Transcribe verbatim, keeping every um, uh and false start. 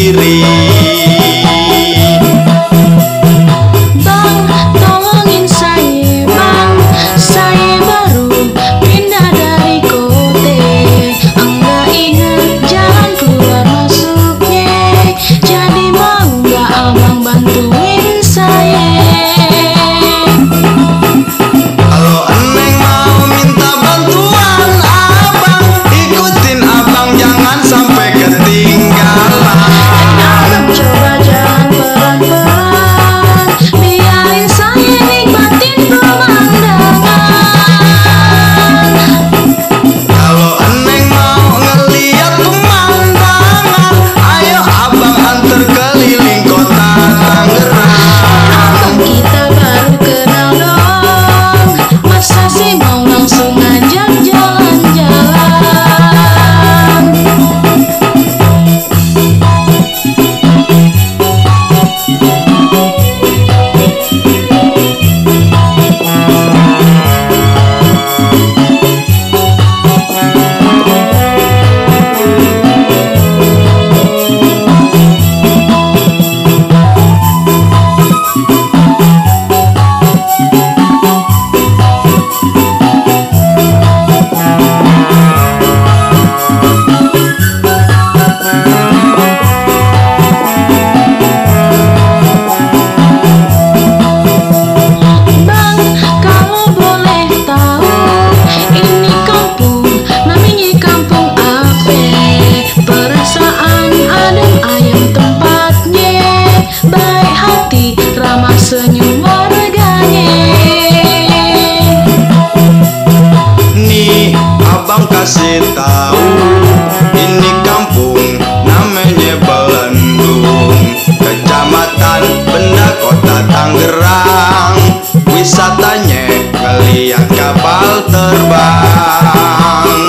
diri. Bang, tolongin saya bang, saya baru pindah dari kota. Enggak ingat jalan keluar masuknya, jadi mau nggak abang bantuin saya? Kalau eneng mau minta bantuan abang, ikutin abang jangan sampai ketinggalan. Abang coba jalan pelan-pelan, biarin saya nikmatin pemandangan. Kalau eneng mau ngeliat pemandangan, ayo abang antar keliling kota Tangerang. Abang kita baru kenal dong, masa sih mau langsung ngajak jalan-jalan? Bang, kalau boleh tahu, ini kampung namanya kampung apa? Perasaan adem ayem tempatnya, baik hati ramah senyum warganya. Nih abang kasih tahu, ini kampung namanya Belendung, Kecamatan Benda, Kota Tangerang. Wisatanya ngeliat kapal terbang.